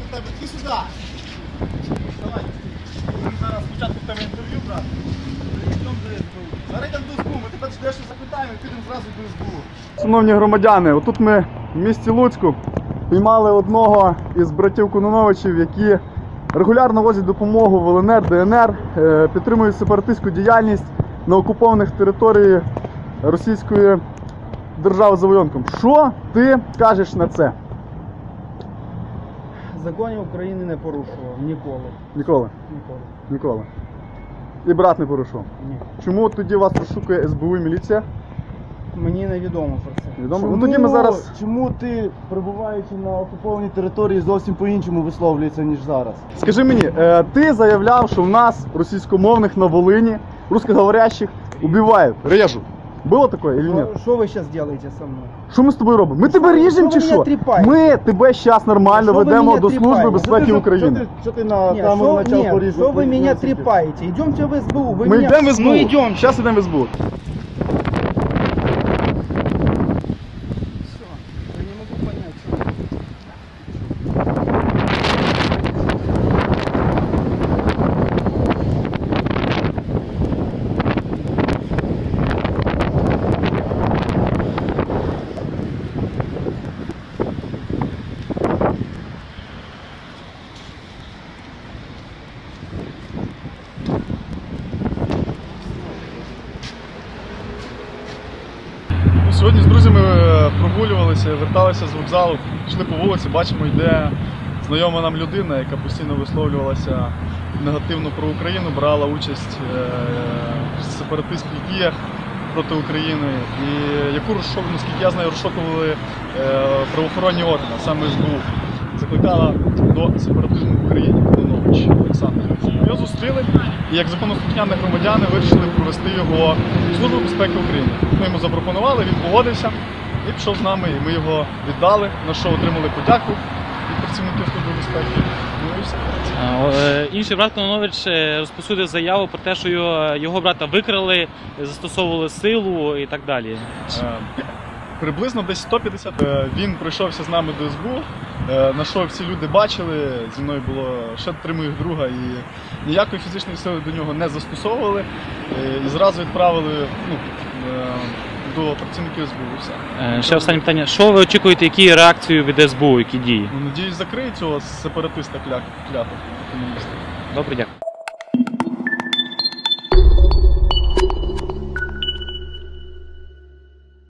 до тебе. Ти сюди. Давай. Зараз спочатку в тебе інтерв'ю брати. Зараз йдемо до СБУ. Ми тебе дещо запитаємо і підемо зразу до СБУ. Шановні громадяни, отут ми в місті Луцьку піймали одного із братів Кононновичів, які регулярно возять допомогу в ЛНР, ДНР, підтримують сепаратистську діяльність на окупованих територіях Російської держави завойовником. Що ти кажеш на це? Законів України не порушував ніколи. Ніколи? Ніколи. Ніколи. І брат не порушував? Ні. Чому тоді вас розшукує СБУ і міліція? Мені невідомо про це. Відомо? Чому, Ну тоді ми зараз... чому ти, перебуваючи на окупованій території, зовсім по-іншому висловлюється, ніж зараз? Скажи мені, ти заявляв, що в нас російськомовних на Волині, русскоговорящих, убивають, режуть. Було таке или ні? Що ви зараз робите со мною? Що ми з тобою робимо? Ми тебе ріжемо чи ви що? мене тріпаєте? Ми тебе зараз нормально Що ви ведемо мене до Служби тріпаєте? безпеки України. Що ти на Ні, камеру що, почав ні, порізати? що ви мене тріпаєте? Йдемте в СБУ. Ви Ми мене... йдемо в СБУ. Ну йдемо. Зараз йдемо в СБУ. Все. Я не можу понять, що... Сьогодні з друзями прогулювалися, верталися з вокзалу, йшли по вулиці, бачимо, йде знайома нам людина, яка постійно висловлювалася негативно про Україну, брала участь в сепаратистських діях проти України, і яку розшукували, наскільки я знаю, розшукували правоохоронні органи, саме СБУ. Закликала до сепаратизму в Україні Кононнович Олександр. Його зустріли і як законослухняні громадяни вирішили провести його в Службу безпеки України. Ми йому запропонували, він погодився і пішов з нами, і ми його віддали, на що отримали подяку від працівників Служби безпеки. Ну і все. Інший брат Кононнович розпосудив заяву про те, що його брата викрали, застосовували силу і так далі. Приблизно десь 150. Він пройшовся з нами до СБУ, на що всі люди бачили, зі мною було ще 3 моїх друга, і ніякої фізичної сили до нього не застосовували, і зразу відправили до працівників СБУ. І все. Ще останнє питання. Що ви очікуєте, які реакції від СБУ, які дії? Надіюсь, закриють цього сепаратиста клятого комуніста. Добре, дякую.